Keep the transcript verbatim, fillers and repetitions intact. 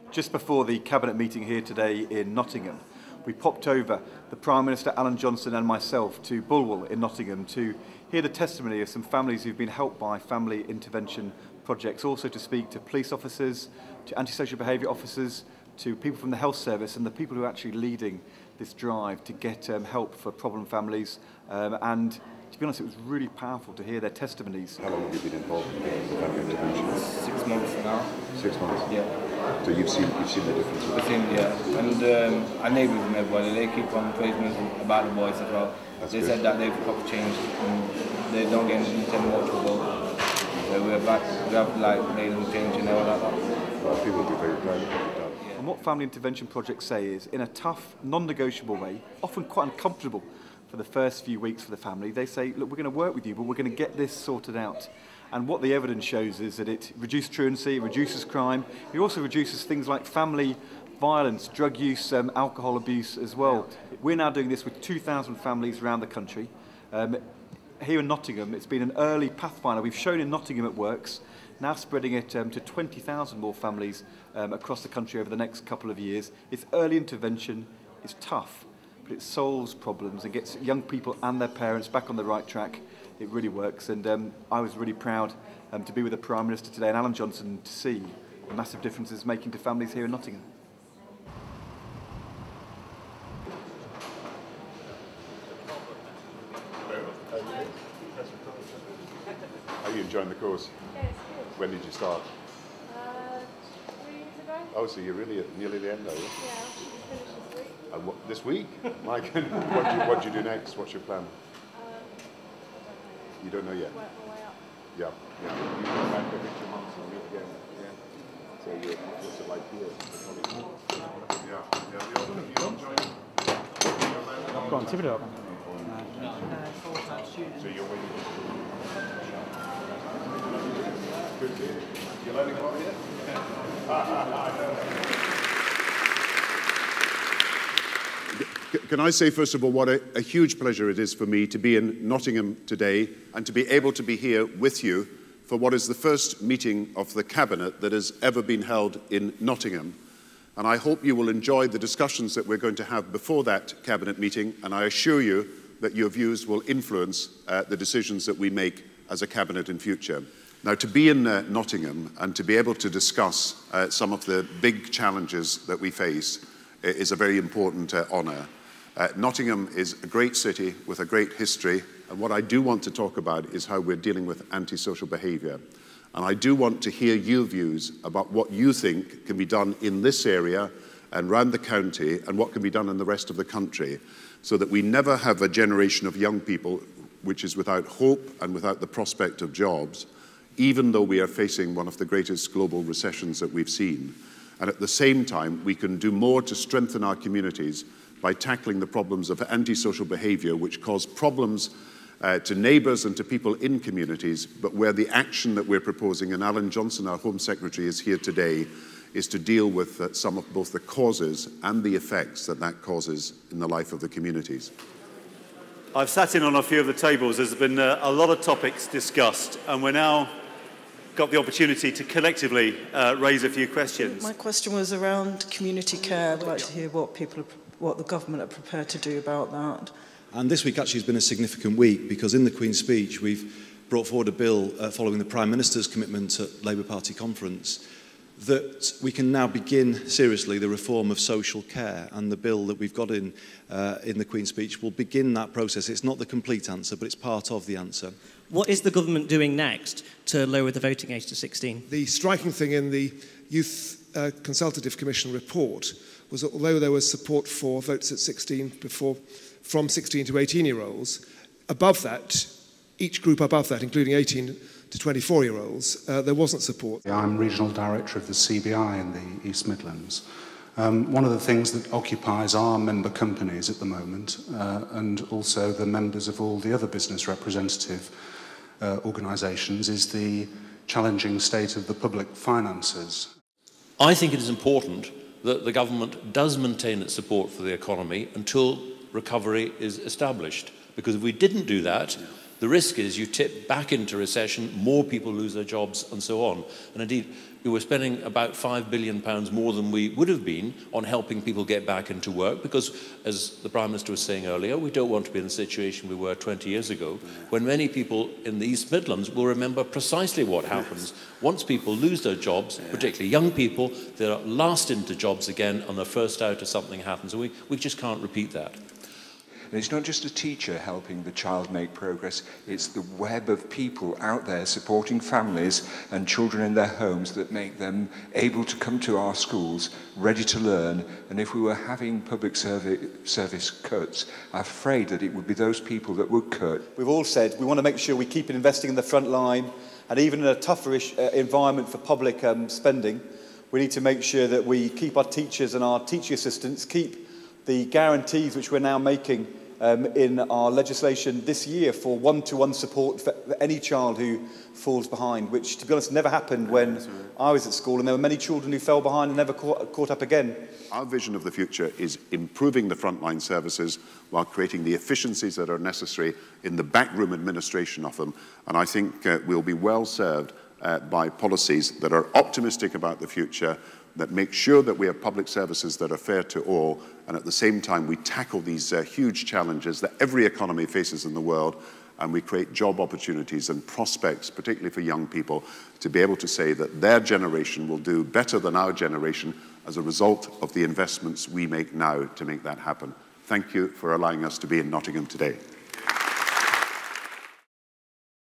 Just before the Cabinet meeting here today in Nottingham, we popped over, the Prime Minister Alan Johnson and myself, to Bulwell in Nottingham to hear the testimony of some families who've been helped by family intervention projects, also to speak to police officers, to antisocial behaviour officers, to people from the health service and the people who are actually leading this drive to get um, help for problem families. Um, and to be honest, it was really powerful to hear their testimonies. How long have you been involved in family intervention? Six months now. Six months? Yeah. So you've seen you've seen the difference? I've seen, yeah. And um, our neighbours and everybody, they keep on praising us about the boys as well. That's they good. said that they've got changed and they don't get into any more trouble. So we're back, we have like made them change and all that. Well, people will be very proud of what you've done. And what family intervention projects say is, in a tough, non-negotiable way, often quite uncomfortable for the first few weeks for the family, they say, look, we're going to work with you, but we're going to get this sorted out. And what the evidence shows is that it reduces truancy, it reduces crime, it also reduces things like family violence, drug use, um, alcohol abuse as well. We're now doing this with two thousand families around the country. Um, here in Nottingham, it's been an early pathfinder. We've shown in Nottingham it works, now spreading it um, to twenty thousand more families um, across the country over the next couple of years. It's early intervention, it's tough, but it solves problems and gets young people and their parents back on the right track. It really works, and um, I was really proud um, to be with the Prime Minister today and Alan Johnson to see the massive differences it's making to families here in Nottingham. Are you enjoying the course? Yeah, it's good. When did you start? Uh, three years ago? Oh, so you're really at nearly the end, are you? Yeah, I should be finished this week. And what, this week? My goodness. What do you, what do you do next? What's your plan? Um, You don't know yet? I don't know. Work my way up. Yeah. yeah. You go back every two months and meet again. Yeah. So you're what's it like here? Yeah. Yeah. You're enjoying it? Go on, tip it up. So you're waiting. Good to hear. You're learning a lot here? Can I say, first of all, what a, a huge pleasure it is for me to be in Nottingham today and to be able to be here with you for what is the first meeting of the Cabinet that has ever been held in Nottingham. And I hope you will enjoy the discussions that we're going to have before that Cabinet meeting, and I assure you that your views will influence uh, the decisions that we make as a Cabinet in future. Now, to be in uh, Nottingham and to be able to discuss uh, some of the big challenges that we face uh, is a very important uh, honour. Uh, Nottingham is a great city with a great history, and what I do want to talk about is how we're dealing with antisocial behaviour. And I do want to hear your views about what you think can be done in this area and around the county and what can be done in the rest of the country, so that we never have a generation of young people which is without hope and without the prospect of jobs, even though we are facing one of the greatest global recessions that we've seen. And at the same time, we can do more to strengthen our communities by tackling the problems of antisocial behaviour, which cause problems uh, to neighbours and to people in communities, but where the action that we're proposing, and Alan Johnson, our Home Secretary, is here today, is to deal with uh, some of both the causes and the effects that that causes in the life of the communities. I've sat in on a few of the tables. There's been uh, a lot of topics discussed, and we're now got the opportunity to collectively uh, raise a few questions. My question was around community care. I'd like to hear what people, what the government are prepared to do about that. And this week actually has been a significant week, because in the Queen's speech we've brought forward a bill uh, following the Prime Minister's commitment at Labour Party conference that we can now begin seriously the reform of social care, and the bill that we've got in uh, in the Queen's speech will begin that process. It's not the complete answer, but it's part of the answer. What is the government doing next to lower the voting age to sixteen? The striking thing in the Youth uh, Consultative Commission report was that although there was support for votes at sixteen before, from sixteen to eighteen-year-olds, above that, each group above that, including eighteen to twenty-four-year-olds, uh, there wasn't support. I'm Regional Director of the C B I in the East Midlands. Um, one of the things that occupies our member companies at the moment, uh, and also the members of all the other business representative uh, organisations, is the challenging state of the public finances. I think it is important that the government does maintain its support for the economy until recovery is established, because if we didn't do that, the risk is you tip back into recession, more people lose their jobs, and so on. And indeed, we were spending about five billion pounds more than we would have been on helping people get back into work because, as the Prime Minister was saying earlier, we don't want to be in the situation we were twenty years ago, when many people in the East Midlands will remember precisely what happens. Once people lose their jobs, particularly young people, they're last into jobs again and they're first out if something happens. And we, we just can't repeat that. And it's not just a teacher helping the child make progress, it's the web of people out there supporting families and children in their homes that make them able to come to our schools, ready to learn. And if we were having public service, service cuts, I'm afraid that it would be those people that would cut. We've all said we want to make sure we keep investing in the front line, and even in a tougher-ish uh, environment for public um, spending, we need to make sure that we keep our teachers and our teaching assistants, keep the guarantees which we're now making um, in our legislation this year for one-to-one support for any child who falls behind, which, to be honest, never happened when I was at school, and there were many children who fell behind and never caught, caught up again. Our vision of the future is improving the frontline services while creating the efficiencies that are necessary in the backroom administration of them, and I think uh, we'll be well served uh, by policies that are optimistic about the future, that make sure that we have public services that are fair to all, and at the same time we tackle these uh, huge challenges that every economy faces in the world, and we create job opportunities and prospects, particularly for young people, to be able to say that their generation will do better than our generation as a result of the investments we make now to make that happen. Thank you for allowing us to be in Nottingham today.